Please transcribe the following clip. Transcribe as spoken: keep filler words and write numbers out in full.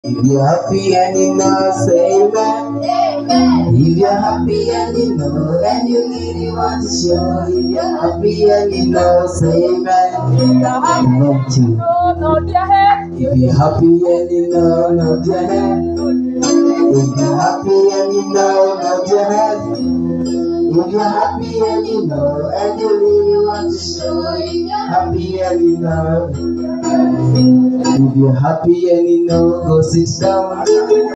If you're happy and you know, say amen. Amen. If you're happy and you know, and you really want to show. If you're happy and you know, say amen. If you're happy and you know, nod your head. If you're happy and you know, nod your head. If you're happy and you know, nod your head. If you're happy and you know, and you really want to show. If you're happy and you know. If you're happy and you know, go sit down.